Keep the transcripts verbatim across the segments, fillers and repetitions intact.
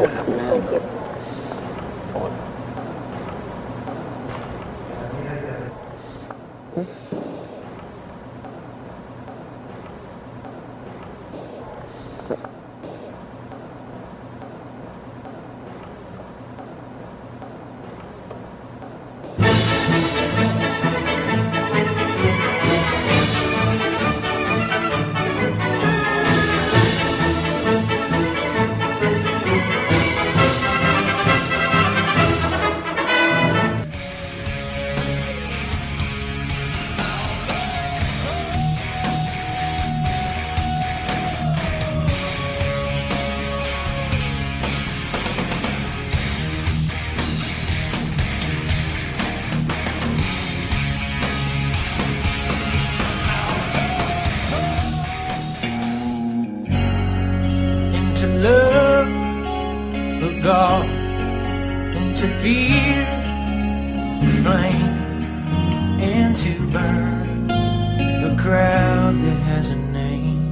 God, and to fear the flame, and to burn a crowd that has a name.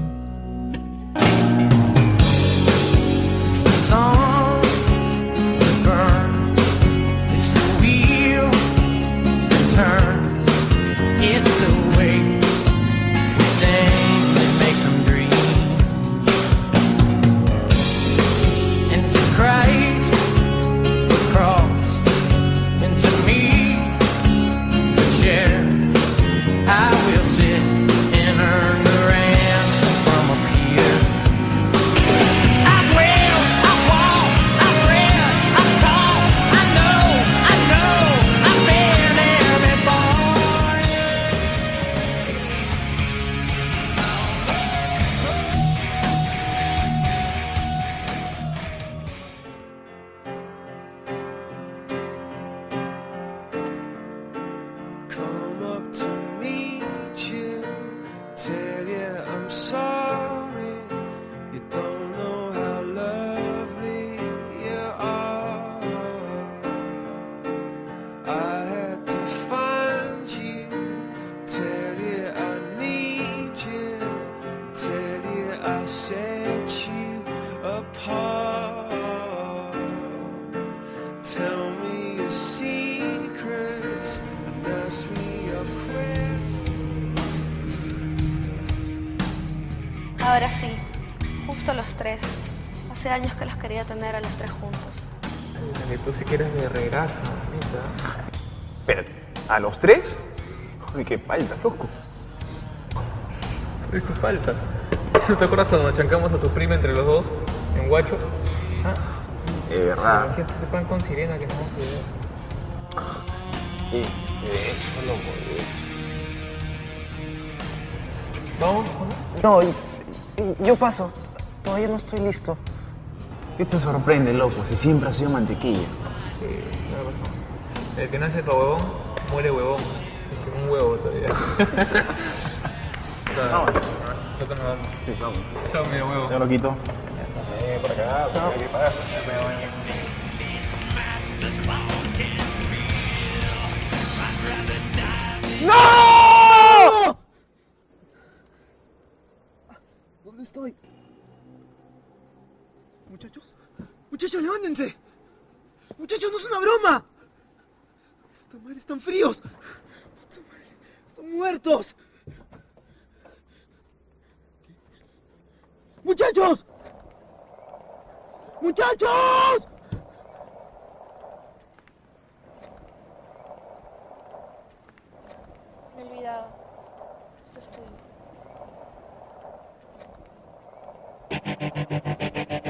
It's the song that burns, it's the wheel that turns, it's the way we sing that makes them dream. And to Christ the cross, and to me the chair I will sit and earn the ransom from up here. I've lived, I've walked, I've read, I've taught, I know, I know, I've been there Come up to meet you, tell you I'm sorry. You don't know how lovely you are. I had to find you, tell you I need you, tell you I set you apart. Tell me your secrets and ask me your questions. Ahora sí, justo los tres. Hace años que los quería tener a los tres juntos. Que tú si quieres de regrasa, mamita. Espérate, ¿a los tres? Ay, qué falta, loco. Es tu falta. ¿No te acuerdas cuando chancamos a tu prima entre los dos en Guacho? ¿Ah? Es verdad. Sí, este pan con sirena que no vamos a ver. Sí, de eso, loco. ¿Vamos? No, y- y- yo paso. Todavía no estoy listo. ¿Qué te sorprende, loco? Si siempre has sido mantequilla. Sí, tienes razón. El que nace para huevón, muere huevón. Es un huevo todavía. Vamos. Nosotros nos vamos. Sí, vamos. Chao, medio huevo. Ya lo quito. Eh, por acá, por acá, ¿qué pasa? ¡No! ¿Dónde estoy? Muchachos, muchachos, levántense. Muchachos, no es una broma. Puta madre, están fríos. Puta madre, están muertos. ¡Muchachos! ¡Muchachos! Me olvidaba. Esto es tuyo.